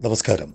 നമസ്കാരം.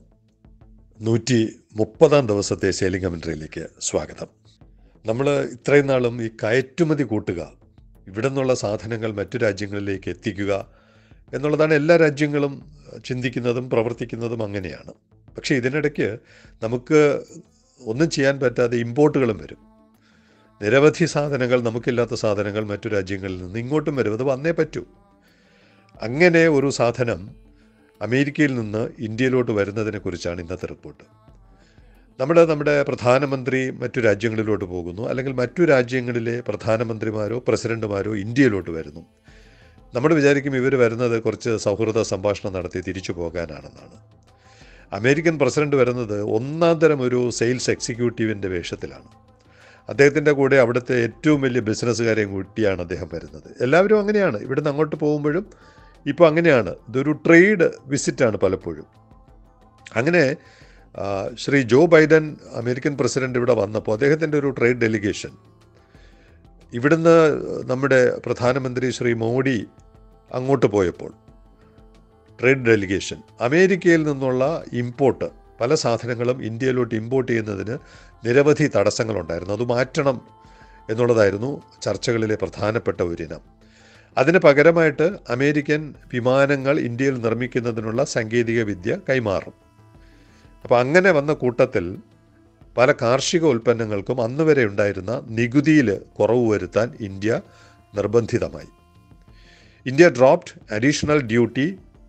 130 ദിവസത്തെ സെയിലിംഗ് കമൻട്രിയിലേക്ക് സ്വാഗതം. നമ്മൾ ഇത്രയും നാളും ഈ കയറ്റുമതി കൂട്ടുക, ഇവിടെ നിന്നുള്ള സാധനങ്ങൾ മറ്റു രാജ്യങ്ങളിലേക്ക് എത്തിക്കുക എന്നുള്ളതാണ് എല്ലാ രാജ്യങ്ങളും ചിന്തിക്കുന്നതും പ്രവർത്തിക്കുന്നതും അങ്ങനെയാണ്. പക്ഷേ ഇതിനിടയ്ക്ക് നമുക്ക് ഒന്നും ചെയ്യാൻ പറ്റാതെ ഇമ്പോർട്ടുകളും വരും. നിരവധി സാധനങ്ങൾ, നമുക്കില്ലാത്ത സാധനങ്ങൾ മറ്റു രാജ്യങ്ങളിൽ നിന്ന് ഇങ്ങോട്ടും വരും. അത് വന്നേ പറ്റൂ. അങ്ങനെ ഒരു സാധനം അമേരിക്കയിൽ നിന്ന് ഇന്ത്യയിലോട്ട് വരുന്നതിനെക്കുറിച്ചാണ് ഇന്നത്തെ റിപ്പോർട്ട്. നമ്മുടെ പ്രധാനമന്ത്രി മറ്റു രാജ്യങ്ങളിലോട്ട് പോകുന്നു, അല്ലെങ്കിൽ മറ്റു രാജ്യങ്ങളിലെ പ്രധാനമന്ത്രിമാരോ പ്രസിഡന്റുമാരോ ഇന്ത്യയിലോട്ട് വരുന്നു. നമ്മൾ വിചാരിക്കും ഇവർ വരുന്നത് കുറച്ച് സൗഹൃദ സംഭാഷണം നടത്തി തിരിച്ചു പോകാനാണെന്നാണ്. അമേരിക്കൻ പ്രസിഡന്റ് വരുന്നത് ഒന്നാം തരം ഒരു സെയിൽസ് എക്സിക്യൂട്ടീവിൻ്റെ വേഷത്തിലാണ്. അദ്ദേഹത്തിൻ്റെ കൂടെ അവിടുത്തെ ഏറ്റവും വലിയ ബിസിനസ്സുകാരെയും കൂട്ടിയാണ് അദ്ദേഹം വരുന്നത്. എല്ലാവരും അങ്ങനെയാണ്. ഇവിടുന്ന് അങ്ങോട്ട് പോകുമ്പോഴും ഇപ്പോൾ അങ്ങനെയാണ്. ഇതൊരു ട്രേഡ് വിസിറ്റാണ് പലപ്പോഴും. അങ്ങനെ Shri Joe Biden American president ഇവിടെ വന്നപ്പോൾ അദ്ദേഹത്തിൻ്റെ ഒരു ട്രേഡ് ഡെലിഗേഷൻ, ഇവിടുന്ന് നമ്മുടെ പ്രധാനമന്ത്രി ശ്രീ മോഡി അങ്ങോട്ട് പോയപ്പോൾ ട്രേഡ് ഡെലിഗേഷൻ, അമേരിക്കയിൽ നിന്നുള്ള ഇമ്പോർട്ട്, പല സാധനങ്ങളും ഇന്ത്യയിലോട്ട് ഇമ്പോർട്ട് ചെയ്യുന്നതിന് നിരവധി തടസ്സങ്ങളുണ്ടായിരുന്നു. അത് മാറ്റണം എന്നുള്ളതായിരുന്നു ചർച്ചകളിലെ പ്രധാനപ്പെട്ട ഒരിനം. അതിന് പകരമായിട്ട് അമേരിക്കൻ വിമാനങ്ങൾ ഇന്ത്യയിൽ നിർമ്മിക്കുന്നതിനുള്ള സാങ്കേതിക വിദ്യ കൈമാറും. അപ്പോൾ അങ്ങനെ വന്ന കൂട്ടത്തിൽ പല കാർഷിക ഉൽപ്പന്നങ്ങൾക്കും അന്ന് വരെ ഉണ്ടായിരുന്ന നികുതിയിൽ കുറവ് വരുത്താൻ ഇന്ത്യ നിർബന്ധിതമായി. India dropped additional duty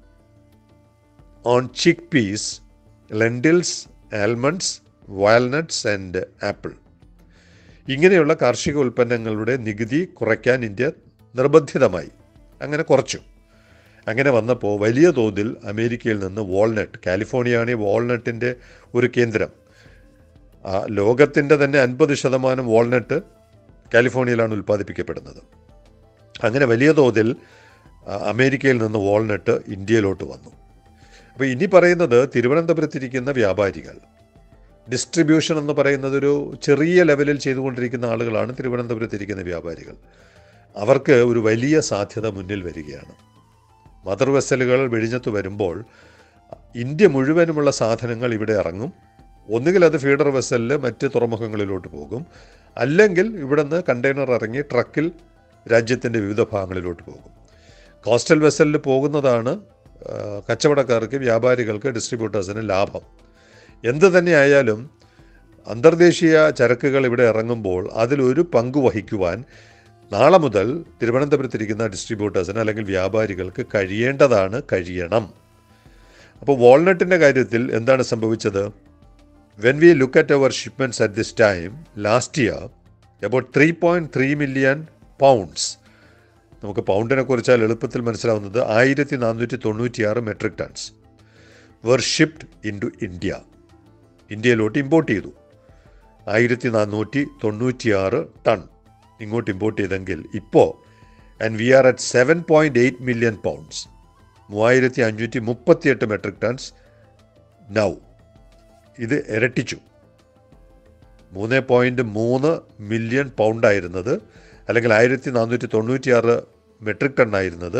on chick peas, lentils, almonds, walnuts and apple. ഇങ്ങനെയുള്ള കാർഷിക ഉൽപ്പന്നങ്ങളുടെ നികുതി കുറയ്ക്കാൻ ഇന്ത്യ നിർബന്ധിതമായി. അങ്ങനെ കുറച്ചു. അങ്ങനെ വന്നപ്പോൾ വലിയ തോതിൽ അമേരിക്കയിൽ നിന്ന് വാൾനട്ട്, കാലിഫോർണിയയാണ് ഈ വാൾനട്ടിൻ്റെ ഒരു കേന്ദ്രം. ലോകത്തിൻ്റെ തന്നെ 50% വാൾനട്ട് കാലിഫോർണിയയിലാണ് ഉൽപ്പാദിപ്പിക്കപ്പെടുന്നത്. അങ്ങനെ വലിയ തോതിൽ അമേരിക്കയിൽ നിന്ന് വാൾനട്ട് ഇന്ത്യയിലോട്ട് വന്നു. അപ്പോൾ ഇനി പറയുന്നത് തിരുവനന്തപുരത്തിരിക്കുന്ന വ്യാപാരികൾ, ഡിസ്ട്രിബ്യൂഷൻ എന്ന് പറയുന്നത് ഒരു ചെറിയ ലെവലിൽ ചെയ്തുകൊണ്ടിരിക്കുന്ന ആളുകളാണ് തിരുവനന്തപുരത്തിരിക്കുന്ന വ്യാപാരികൾ. അവർക്ക് ഒരു വലിയ സാധ്യത മുന്നിൽ വരികയാണ്. മദർ വെസലുകൾ വിഴിഞ്ഞത്ത് വരുമ്പോൾ ഇന്ത്യ മുഴുവനുമുള്ള സാധനങ്ങൾ ഇവിടെ ഇറങ്ങും. ഒന്നുകിൽ അത് ഫീഡർ വെസലിൽ മറ്റ് തുറമുഖങ്ങളിലോട്ട് പോകും, അല്ലെങ്കിൽ ഇവിടെ നിന്ന് കണ്ടെയ്നർ ഇറങ്ങി ട്രക്കിൽ രാജ്യത്തിൻ്റെ വിവിധ ഭാഗങ്ങളിലോട്ട് പോകും. കോസ്റ്റൽ വെസലിൽ പോകുന്നതാണ് കച്ചവടക്കാർക്ക്, വ്യാപാരികൾക്ക്, ഡിസ്ട്രിബ്യൂട്ടേഴ്സിന് ലാഭം. എന്ത് തന്നെയായാലും അന്തർദേശീയ ചരക്കുകൾ ഇവിടെ ഇറങ്ങുമ്പോൾ അതിലൊരു പങ്ക് വഹിക്കുവാൻ നാളെ മുതൽ തിരുവനന്തപുരത്തിരിക്കുന്ന ഡിസ്ട്രിബ്യൂട്ടേഴ്സിന് അല്ലെങ്കിൽ വ്യാപാരികൾക്ക് കഴിയണം. അപ്പോൾ വാൾനട്ടിൻ്റെ കാര്യത്തിൽ എന്താണ് സംഭവിച്ചത്? When we look at our shipments at this time last year, about 3.3 million pounds, നമുക്ക് പൗണ്ടിനെ കുറിച്ചാൽ എളുപ്പത്തിൽ മനസ്സിലാവുന്നത് 1496 metric tons were shipped into India. ഇന്ത്യയിലോട്ട് ഇമ്പോർട്ട് ചെയ്തു. 1496 ടൺ ഇങ്ങോട്ട് ഇമ്പോർട്ട് ചെയ്തെങ്കിൽ ഇപ്പോൾ and we are at 7.8 million pounds, 3538 metric tons now. ഇത് ഇരട്ടിച്ചു. 3.3 മില്യൺ പൗണ്ടായിരുന്നത്, അല്ലെങ്കിൽ 1496 മെട്രിക് ടണ്ണായിരുന്നത്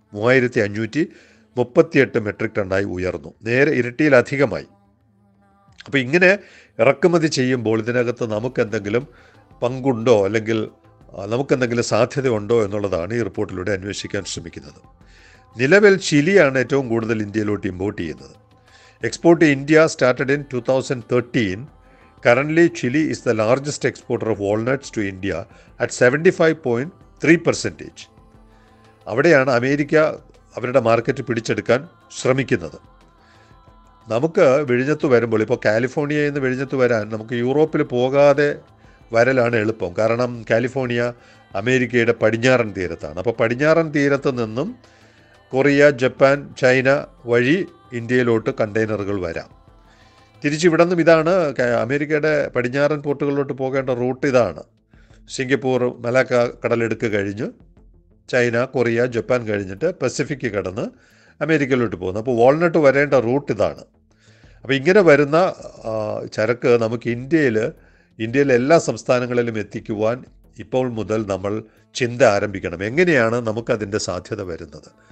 3538 മെട്രിക് ടണ്ണായി ഉയർന്നു. നേരെ ഇരട്ടിയിലധികമായി. അപ്പോൾ ഇങ്ങനെ ഇറക്കുമതി ചെയ്യുമ്പോൾ ഇതിനകത്ത് നമുക്കെന്തെങ്കിലും പങ്കുണ്ടോ, അല്ലെങ്കിൽ നമുക്കെന്തെങ്കിലും സാധ്യതയുണ്ടോ എന്നുള്ളതാണ് ഈ റിപ്പോർട്ടിലൂടെ അന്വേഷിക്കാൻ ശ്രമിക്കുന്നത്. നിലവിൽ ചിലിയാണ് ഏറ്റവും കൂടുതൽ ഇന്ത്യയിലോട്ട് ഇമ്പോർട്ട് ചെയ്യുന്നത്. Export India started in 2013. Currently Chile is the largest exporter of walnuts to India at 75.3%. അവിടെയാണ് അമേരിക്ക അവരുടെ മാർക്കറ്റ് പിടിച്ചെടുക്കാൻ ശ്രമിക്കുന്നത്. നമുക്ക് വിഴിഞ്ഞത്ത് വരുമ്പോൾ, ഇപ്പോൾ കാലിഫോർണിയയിൽ നിന്ന് വിഴിഞ്ഞത്ത് വരാൻ നമുക്ക് യൂറോപ്പിൽ പോകാതെ വരലാണ് എളുപ്പം. കാരണം കാലിഫോർണിയ അമേരിക്കയുടെ പടിഞ്ഞാറൻ തീരത്താണ്. അപ്പോൾ പടിഞ്ഞാറൻ തീരത്ത് നിന്നും കൊറിയ, ജപ്പാൻ, ചൈന വഴി ഇന്ത്യയിലോട്ട് കണ്ടെയ്നറുകൾ വരാം. തിരിച്ചിവിടെ നിന്നും ഇതാണ് അമേരിക്കയുടെ പടിഞ്ഞാറൻ പോർട്ടുകളിലോട്ട് പോകേണ്ട റൂട്ട്. ഇതാണ് സിംഗപ്പൂർ, മലാക്ക കടലെടുക്ക് കഴിഞ്ഞ് ചൈന, കൊറിയ, ജപ്പാൻ കഴിഞ്ഞിട്ട് പസഫിക് കടന്ന് അമേരിക്കയിലോട്ട് പോകുന്നു. അപ്പോൾ വാൾനട്ട് വരേണ്ട റൂട്ട് ഇതാണ്. അപ്പോൾ ഇങ്ങനെ വരുന്ന ചരക്ക് നമുക്ക് ഇന്ത്യയിലെ എല്ലാ സംസ്ഥാനങ്ങളിലും എത്തിക്കുവാൻ ഇപ്പോൾ മുതൽ നമ്മൾ ചിന്ത ആരംഭിക്കണം. എങ്ങനെയാണ് നമുക്കതിൻ്റെ സാധ്യത വരുന്നത്?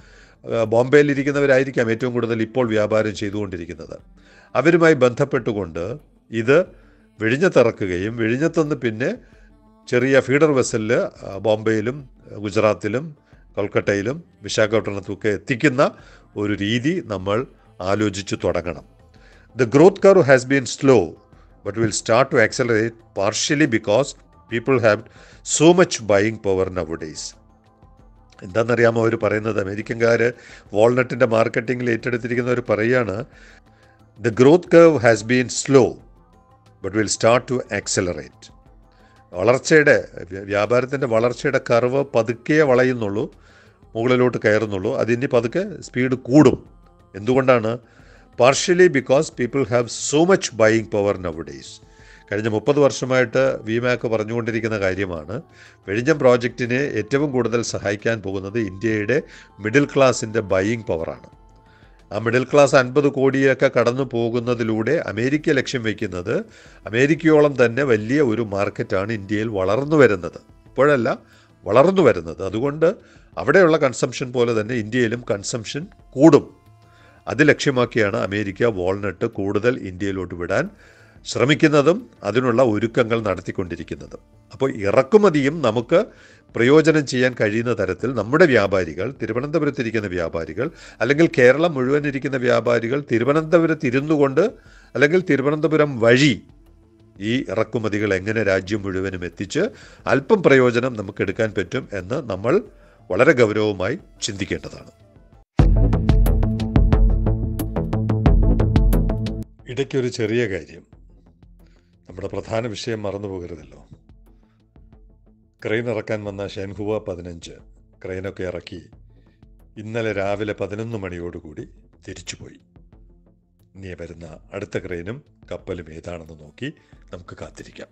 ബോംബെയിലിരിക്കുന്നവരായിരിക്കാം ഏറ്റവും കൂടുതൽ ഇപ്പോൾ വ്യാപാരം ചെയ്തുകൊണ്ടിരിക്കുന്നത്. അവരുമായി ബന്ധപ്പെട്ടുകൊണ്ട് ഇത് വിഴിഞ്ഞത്തിറക്കുകയും വിഴിഞ്ഞത്തുനിന്ന് പിന്നെ ചെറിയ ഫീഡർ വെസലിൽ ബോംബെയിലും ഗുജറാത്തിലും കൊൽക്കട്ടയിലും വിശാഖപട്ടണത്തുമൊക്കെ എത്തിക്കുന്ന ഒരു രീതി നമ്മൾ ആലോചിച്ച് തുടങ്ങണം. The growth curve has been slow, but will start to accelerate partially because people have so much buying power nowadays. എന്താണെന്നറിയാമോ അവർ പറയുന്നത്? അമേരിക്കൻകാർ വാൾനട്ടിൻ്റെ മാർക്കറ്റിങ്ങിൽ ഏറ്റെടുത്തിരിക്കുന്നവർ പറയുകയാണ്, the growth curve has been slow but will start to accelerate. വ്യാപാരത്തിൻ്റെ വളർച്ചയുടെ curve പതുക്കെ വളയുന്നുള്ളൂ, മുകളിലോട്ട് കയറുന്നുള്ളൂ. അതിന് പതുക്കെ സ്പീഡ് കൂടും. എന്തുകൊണ്ടാണ്? Partially because people have so much buying power nowadays. കഴിഞ്ഞ 30 വർഷമായിട്ട് വിമാക്ക് പറഞ്ഞുകൊണ്ടിരിക്കുന്ന കാര്യമാണ്. വിഴിഞ്ഞം പ്രോജക്റ്റിനെ ഏറ്റവും കൂടുതൽ സഹായിക്കാൻ പോകുന്നത് ഇന്ത്യയുടെ മിഡിൽ ക്ലാസിൻ്റെ ബൈയിങ് പവറാണ്. ആ മിഡിൽ ക്ലാസ് 50 കോടിയൊക്കെ കടന്നു പോകുന്നതിലൂടെ അമേരിക്ക ലക്ഷ്യം വയ്ക്കുന്നത് അമേരിക്കയോളം തന്നെ വലിയ ഒരു മാർക്കറ്റാണ് ഇന്ത്യയിൽ വളർന്നു വരുന്നത്. ഇപ്പോഴല്ല, വളർന്നു വരുന്നത്. അതുകൊണ്ട് അവിടെയുള്ള കൺസംഷൻ പോലെ തന്നെ ഇന്ത്യയിലും കൺസംഷൻ കൂടും. അത് ലക്ഷ്യമാക്കിയാണ് അമേരിക്ക വാൾനട്ട് കൂടുതൽ ഇന്ത്യയിലോട്ട് വിടാൻ ശ്രമിക്കുന്നതും അതിനുള്ള ഒരുക്കങ്ങൾ നടത്തിക്കൊണ്ടിരിക്കുന്നതും. അപ്പോൾ ഇറക്കുമതിയും നമുക്ക് പ്രയോജനം ചെയ്യാൻ കഴിയുന്ന തരത്തിൽ നമ്മുടെ വ്യാപാരികൾ, തിരുവനന്തപുരത്തിരിക്കുന്ന വ്യാപാരികൾ അല്ലെങ്കിൽ കേരളം മുഴുവൻ ഇരിക്കുന്ന വ്യാപാരികൾ തിരുവനന്തപുരത്ത് ഇരുന്നു കൊണ്ട് അല്ലെങ്കിൽ തിരുവനന്തപുരം വഴി ഈ ഇറക്കുമതികൾ എങ്ങനെ രാജ്യം മുഴുവനും എത്തിച്ച് അല്പം പ്രയോജനം നമുക്ക് എടുക്കാൻ പറ്റും എന്ന് നമ്മൾ വളരെ ഗൗരവമായി ചിന്തിക്കേണ്ടതാണ്. ഇടയ്ക്കൊരു ചെറിയ കാര്യം, നമ്മുടെ പ്രധാന വിഷയം മറന്നു പോകരുതല്ലോ. ക്രെയിൻ ഇറക്കാൻ വന്ന ഷെൻഹുവ 15 ക്രെയിനൊക്കെ ഇറക്കി ഇന്നലെ രാവിലെ 11 മണിയോടുകൂടി തിരിച്ചുപോയി. ഇനി വരുന്ന അടുത്ത ക്രെയിനും കപ്പലും ഏതാണെന്ന് നോക്കി നമുക്ക് കാത്തിരിക്കാം.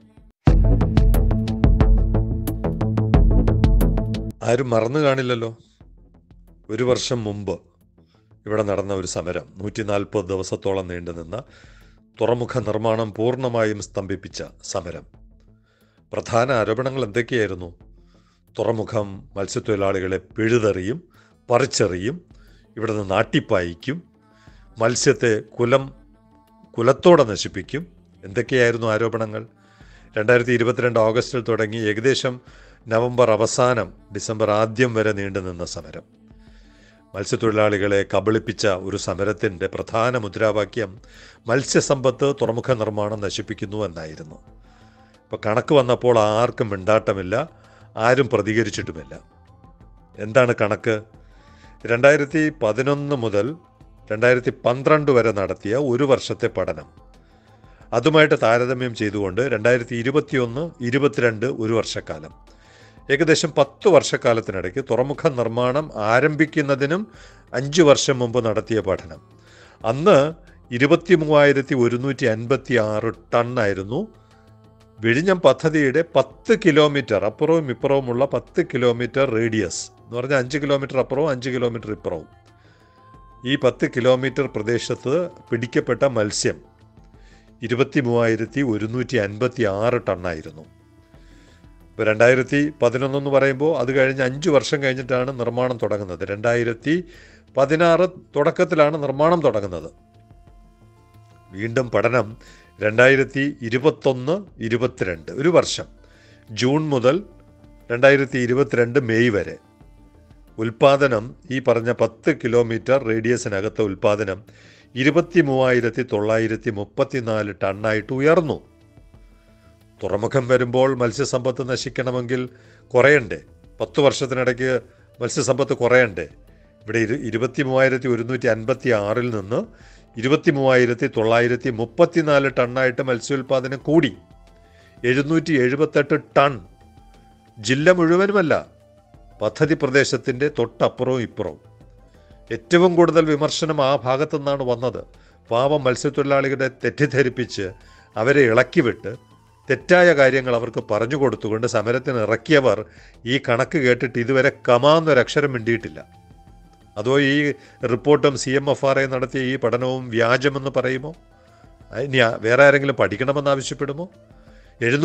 ആരും മറന്നു കാണില്ലല്ലോ, 1 വർഷം മുമ്പ് ഇവിടെ നടന്ന ഒരു സമരം, 140 ദിവസത്തോളം നീണ്ടുനിന്ന തുറമുഖ നിർമ്മാണം പൂർണ്ണമായും സ്തംഭിപ്പിച്ച സമരം. പ്രധാന ആരോപണങ്ങൾ എന്തൊക്കെയായിരുന്നു? തുറമുഖം മത്സ്യത്തൊഴിലാളികളെ പിഴുതെറിയും, പറിച്ചെറിയും, ഇവിടെ നിന്ന് നാട്ടിപ്പായിക്കും, മത്സ്യത്തെ കുലത്തോടെ നശിപ്പിക്കും. എന്തൊക്കെയായിരുന്നു ആരോപണങ്ങൾ? 2022 ഓഗസ്റ്റിൽ തുടങ്ങി ഏകദേശം നവംബർ അവസാനം ഡിസംബർ ആദ്യം വരെ നീണ്ടുനിന്ന സമരം. മത്സ്യത്തൊഴിലാളികളെ കബളിപ്പിച്ച ഒരു സമരത്തിൻ്റെ പ്രധാന മുദ്രാവാക്യം മത്സ്യസമ്പത്ത് തുറമുഖ നിർമ്മാണം നശിപ്പിക്കുന്നു എന്നായിരുന്നു. ഇപ്പോൾ കണക്ക് വന്നപ്പോൾ ആർക്കും മിണ്ടാട്ടമില്ല, ആരും പ്രതികരിച്ചിട്ടുമില്ല. എന്താണ് കണക്ക്? 2011 മുതൽ 2012 വരെ നടത്തിയ 1 വർഷത്തെ പഠനം, അതുമായിട്ട് താരതമ്യം ചെയ്തുകൊണ്ട് 2021-22 1 വർഷക്കാലം, ഏകദേശം 10 വർഷക്കാലത്തിനിടയ്ക്ക് തുറമുഖ നിർമ്മാണം ആരംഭിക്കുന്നതിനും 5 വർഷം മുമ്പ് നടത്തിയ പഠനം. അന്ന് 23,156 ടണ്ണായിരുന്നു വിഴിഞ്ഞം പദ്ധതിയുടെ 10 കിലോമീറ്റർ അപ്പുറവും ഇപ്പുറവുമുള്ള 10 കിലോമീറ്റർ റേഡിയസ് എന്ന് പറഞ്ഞാൽ 5 കിലോമീറ്റർ അപ്പുറവും 5 കിലോമീറ്റർ ഇപ്പുറവും. ഈ 10 കിലോമീറ്റർ പ്രദേശത്ത് പിടിക്കപ്പെട്ട മത്സ്യം 23,156 ടണ്ണായിരുന്നു. ഇപ്പോൾ 2011 എന്ന് പറയുമ്പോൾ അത് കഴിഞ്ഞ് 5 വർഷം കഴിഞ്ഞിട്ടാണ് നിർമ്മാണം തുടങ്ങുന്നത്. 2016 തുടക്കത്തിലാണ് നിർമ്മാണം തുടങ്ങുന്നത്. വീണ്ടും പഠനം 2021-22 1 വർഷം, ജൂൺ മുതൽ 2022 മെയ് വരെ ഉൽപ്പാദനം, ഈ പറഞ്ഞ 10 കിലോമീറ്റർ റേഡിയസിനകത്ത് ഉൽപ്പാദനം 23,934 ടണ്ണായിട്ട് ഉയർന്നു. തുറമുഖം വരുമ്പോൾ മത്സ്യസമ്പത്ത് നശിക്കണമെങ്കിൽ കുറയണ്ടേ? 10 വർഷത്തിനിടയ്ക്ക് മത്സ്യസമ്പത്ത് കുറയണ്ടേ? ഇവിടെ 23,156 നിന്ന് 23,934 ടണ്ണായിട്ട് മത്സ്യോൽപാദനം കൂടി. 778 ടൺ. ജില്ല മുഴുവനുമല്ല, പദ്ധതി പ്രദേശത്തിൻ്റെ തൊട്ടപ്പുറവും ഇപ്പുറവും. ഏറ്റവും കൂടുതൽ വിമർശനം ആ ഭാഗത്തു നിന്നാണ് വന്നത്. പാവം മത്സ്യത്തൊഴിലാളികളെ തെറ്റിദ്ധരിപ്പിച്ച് അവരെ ഇളക്കിവിട്ട് തെറ്റായ കാര്യങ്ങൾ അവർക്ക് പറഞ്ഞു കൊടുത്തുകൊണ്ട് സമരത്തിന് ഇറക്കിയവർ ഈ കണക്ക് കേട്ടിട്ട് ഇതുവരെ കമാന്നൊരക്ഷരം മിണ്ടിയിട്ടില്ല. അതോ ഈ റിപ്പോർട്ടും CMFRA നടത്തിയ ഈ പഠനവും വ്യാജമെന്ന് പറയുമോ? ഇനി വേറെ ആരെങ്കിലും പഠിക്കണമെന്ന് ആവശ്യപ്പെടുമോ?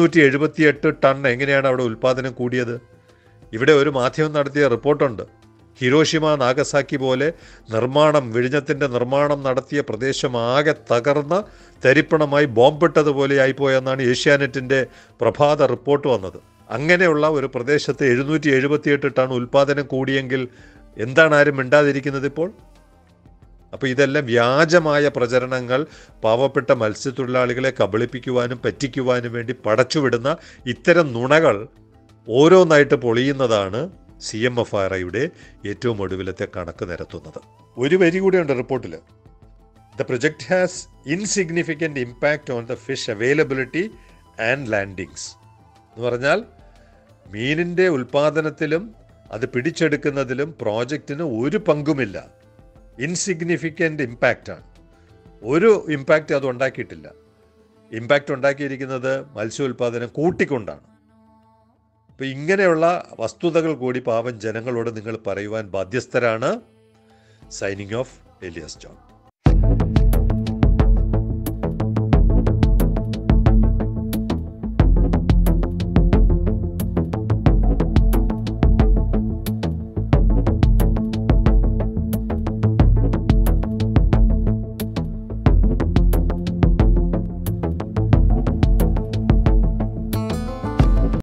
778 ടൺ എങ്ങനെയാണ് അവിടെ ഉൽപ്പാദനം കൂടിയത്? ഇവിടെ ഒരു മാധ്യമം നടത്തിയ റിപ്പോർട്ടുണ്ട്. ഹിരോഷിമ നാഗസാക്കി പോലെ വിഴിഞ്ഞത്തിൻ്റെ നിർമ്മാണം നടത്തിയ പ്രദേശം ആകെ തകർന്ന് തരിപ്പണമായി ബോംബിട്ടതുപോലെ ആയിപ്പോയെന്നാണ് ഏഷ്യാനെറ്റിൻ്റെ പ്രഭാത റിപ്പോർട്ട് വന്നത്. അങ്ങനെയുള്ള ഒരു പ്രദേശത്ത് 778 ടൺ ഉൽപ്പാദനം കൂടിയെങ്കിൽ എന്താണ് ആരും മിണ്ടാതിരിക്കുന്നത് ഇപ്പോൾ? അപ്പോൾ ഇതെല്ലാം വ്യാജമായ പ്രചരണങ്ങൾ, പാവപ്പെട്ട മത്സ്യത്തൊഴിലാളികളെ കബളിപ്പിക്കുവാനും പറ്റിക്കുവാനും വേണ്ടി പടച്ചുവിടുന്ന ഇത്തരം നുണകൾ ഓരോന്നായിട്ട് പൊളിയുന്നതാണ് CMFRIയുടെ ഏറ്റവും ഒടുവിലത്തെ കണക്ക് നിരത്തുന്നത്. ഒരു വരി കൂടിയുണ്ട് റിപ്പോർട്ടിൽ. The project has insignificant impact on the fish availability and landings എന്ന് പറഞ്ഞാൽ മീനിൻ്റെ ഉൽപ്പാദനത്തിലും അത് പിടിച്ചെടുക്കുന്നതിലും പ്രോജക്റ്റിന് ഒരു പങ്കുമില്ല. ഇൻസിഗ്നിഫിക്കൻ്റ് ഇമ്പാക്റ്റാണ്. ഒരു ഇമ്പാക്റ്റ് അത് ഉണ്ടാക്കിയിട്ടില്ല. ഇമ്പാക്റ്റ് ഉണ്ടാക്കിയിരിക്കുന്നത് മത്സ്യോൽപാദനം കൂട്ടിക്കൊണ്ടാണ്. അപ്പോൾ ഇങ്ങനെയുള്ള വസ്തുതകൾ കൂടി പാവം ജനങ്ങളോട് നിങ്ങൾ പറയുവാൻ ബാധ്യസ്ഥരാണ്. Signing off, Elias John.